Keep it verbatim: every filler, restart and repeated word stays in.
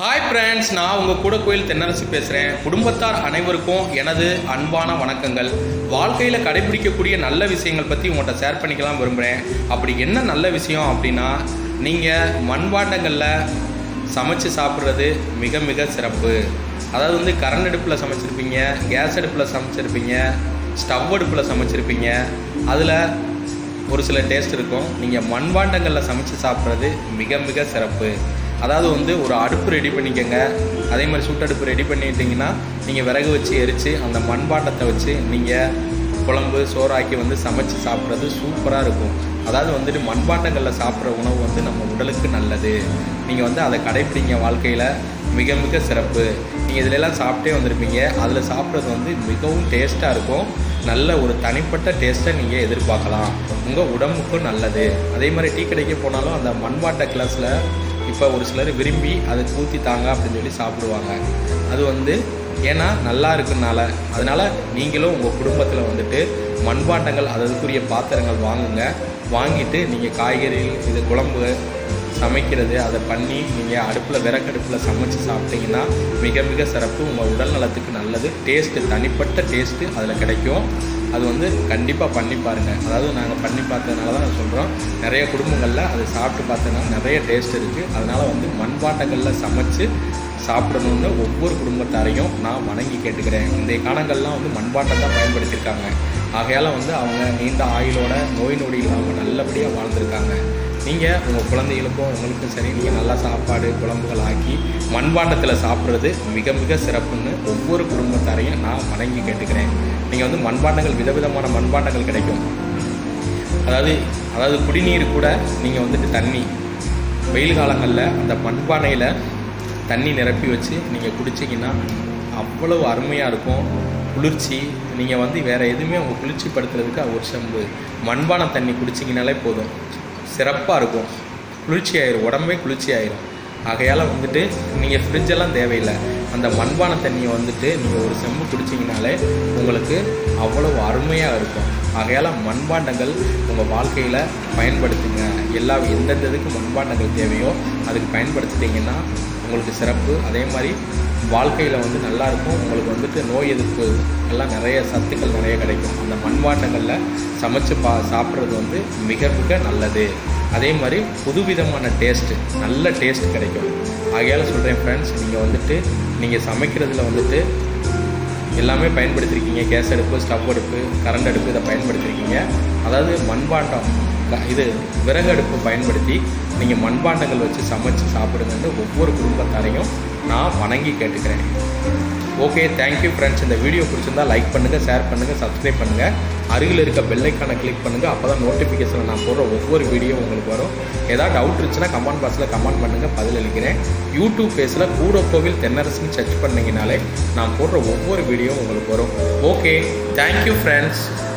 Hi friends, நான் உங்கள் கூட கோயில் தென்னரசு பேசுகிறேன். குடும்பத்தார் அனைவருக்கும் எனது அன்பான வணக்கங்கள். வாழ்க்கையில் கடைபிடிக்கக்கூடிய நல்ல விஷயங்கள் பற்றி உங்கள்கிட்ட ஷேர் பண்ணிக்கலாம் விரும்புகிறேன். அப்படி என்ன நல்ல விஷயம் அப்படின்னா, நீங்கள் மண்பாண்டங்களில் சமைச்சு சாப்பிட்றது மிக மிக சிறப்பு. அதாவது வந்து கரண்ட் அடுப்பில் சமைச்சிருப்பீங்க, கேஸ் அடுப்பில் சமைச்சிருப்பீங்க, ஸ்டவ் அடுப்பில் சமைச்சிருப்பீங்க. அதில் ஒரு சில டேஸ்ட் இருக்கும். நீங்கள் மண்பாண்டங்களில் சமைச்சு சாப்பிட்றது மிக மிக சிறப்பு. அதாவது வந்து ஒரு அடுப்பு ரெடி பண்ணிக்கோங்க. அதே மாதிரி சுட்டடுப்பு ரெடி பண்ணிட்டீங்கன்னா நீங்கள் விறகு வச்சு எரித்து அந்த மண்பாண்டத்தை வச்சு நீங்கள் குழம்பு சோறாக்கி வந்து சமைச்சு சாப்பிட்றது சூப்பராக இருக்கும். அதாவது வந்துட்டு மண்பாண்டங்களில் சாப்பிட்ற உணவு வந்து நம்ம உடலுக்கு நல்லது. நீங்கள் வந்து அதை கடைப்பிடிங்க. வாழ்க்கையில் மிக மிக சிறப்பு. நீங்கள் இதிலெல்லாம் சாப்பிட்டே வந்திருப்பீங்க. அதில் சாப்பிட்றது வந்து மிகவும் டேஸ்ட்டாக இருக்கும். நல்ல ஒரு தனிப்பட்ட டேஸ்ட்டை நீங்கள் எதிர்பார்க்கலாம். உங்கள் உடம்புக்கும் நல்லது. அதே மாதிரி டீ கடைக்கு போனாலும் அந்த மண்பாண்ட கிளாஸில் இப்போ ஒரு சிலர் விரும்பி அதை ஊற்றி தாங்க அப்படின்னு சொல்லி சாப்பிடுவாங்க. அது வந்து ஏன்னா நல்லா இருக்குனால. அதனால் நீங்களும் உங்கள் குடும்பத்தில் வந்துட்டு மண்பாண்டங்கள் அதற்குரிய பாத்திரங்கள் வாங்குங்க. வாங்கிட்டு நீங்கள் காய்கறிகள் இது குழம்பு சமைக்கிறது அதை பண்ணி நீங்கள் அடுப்பில் விறகடுப்பில் சமைச்சு சாப்பிட்டீங்கன்னா மிக மிக சிறப்பு. உங்கள் உடல் நலத்துக்கு நல்லது. டேஸ்ட்டு தனிப்பட்ட டேஸ்ட்டு அதில் கிடைக்கும். அது வந்து கண்டிப்பாக பண்ணி பாருங்கள். அதாவது நாங்கள் பண்ணி பார்த்ததுனால தான் நான் சொல்கிறோம். நிறைய குடும்பங்களில் அதை சாப்பிட்டு பார்த்ததுனால நிறைய டேஸ்ட் இருக்குது. அதனால் வந்து மண்பாண்டங்களில் சமைச்சு சாப்பிடணுன்னு ஒவ்வொரு குடும்பத்தாரையும் நான் வணங்கி கேட்டுக்கிறேன். இந்த காலங்கள்லாம் வந்து மண்பாண்டம் தான் பயன்படுத்தியிருக்காங்க. ஆகையால் வந்து அவங்க நீண்ட ஆயுளோட நோய் நொடி இல்லாமல் நல்லபடியாக வாழ்ந்துருக்காங்க. நீங்கள் உங்கள் குழந்தைகளுக்கும் உங்களுக்கும் சரி, நீங்கள் நல்லா சாப்பாடு குழம்புகள் ஆக்கி மண்பாண்டத்தில் சாப்பிட்றது மிக மிக சிறப்புன்னு ஒவ்வொரு குடும்பத்தாரையும் நான் வணங்கி கேட்டுக்கிறேன். நீங்கள் வந்து மண்பாண்டங்கள் விதவிதமான மண்பாண்டங்கள் கிடைக்கும். அதாவது அதாவது குடிநீர் கூட நீங்கள் வந்துட்டு தண்ணி வெயில் காலங்களில் அந்த மண்பானையில் தண்ணி நிரப்பி வச்சு நீங்கள் குடிச்சிங்கன்னா அவ்வளவு அருமையாக இருக்கும். குளிர்ச்சி. நீங்கள் வந்து வேறு எதுவுமே உங்கள் குளிர்ச்சி படுத்துறதுக்கு ஒரு செம்பு மண்பானை தண்ணி குடிச்சிங்கனாலே போதும். சிறப்பாக இருக்கும். குளிர்ச்சி ஆயிரும். உடம்பே குளிர்ச்சி ஆயிரும். ஆகையால் வந்துட்டு நீங்கள் ஃப்ரிட்ஜெல்லாம் தேவையில்லை. அந்த மண்பானை தண்ணியை வந்துட்டு நீங்கள் ஒரு செம்பு குடிச்சிங்கனாலே உங்களுக்கு அவ்வளவு அருமையாக இருக்கும். ஆகையால் மண்பாண்டங்கள் உங்கள் வாழ்க்கையில் பயன்படுத்துங்க. எல்லா எந்தெந்த இதுக்கு மண்பாண்டங்கள் தேவையோ அதுக்கு பயன்படுத்திட்டிங்கன்னா உங்களுக்கு சிறப்பு. அதே மாதிரி வாழ்க்கையில் வந்து நல்லாயிருக்கும். உங்களுக்கு வந்துட்டு நோய் எதிர்ப்பு எல்லாம் நிறைய சத்துக்கள் நிறைய கிடைக்கும். அந்த மண்பாண்டங்களில் சமைச்சு பா சாப்பிட்றது வந்து மிக மிக நல்லது. அதே மாதிரி புதுவிதமான டேஸ்ட்டு நல்ல டேஸ்ட் கிடைக்கும். ஆகையால் சொல்கிறேன் ஃப்ரெண்ட்ஸ், நீங்கள் வந்துட்டு நீங்கள் சமைக்கிறதுல வந்துட்டு எல்லாமே பயன்படுத்தியிருக்கீங்க. கேஸ் அடுப்பு, ஸ்டவ் அடுப்பு, கரண்ட் அடுப்பு இதை பயன்படுத்தியிருக்கீங்க. அதாவது மண்பாண்டம் இது விறகு அடுப்பு பயன்படுத்தி நீங்கள் மண்பாண்டங்கள் வச்சு சமைச்சு சாப்பிடுங்கன்னு ஒவ்வொரு குடும்பத்தாரையும் நான் வணங்கி கேட்டுக்கிறேன். Okay, thank you friends. இந்த வீடியோ பிடிச்சிருந்தா லைக் பண்ணுங்கள், ஷேர் பண்ணுங்கள், சப்ஸ்கிரைப் பண்ணுங்கள். அருகில் இருக்க பெல் ஐக்கானை கிளிக் பண்ணுங்கள். அப்போ தான் நோட்டிஃபிகேஷனில் நான் போடுற ஒவ்வொரு வீடியோ உங்களுக்கு வரும். ஏதாவது டவுட் இருந்துச்சுன்னா கமெண்ட் பாக்ஸில் கமெண்ட் பண்ணுங்கள், பதிலளிக்கிறேன். யூடியூப் பேஜில் கூட கோவில் தென்னரசுன்னு சர்ச் பண்ணிங்கனாலே நான் போடுற ஒவ்வொரு வீடியோ உங்களுக்கு வரும். Okay, thank you friends.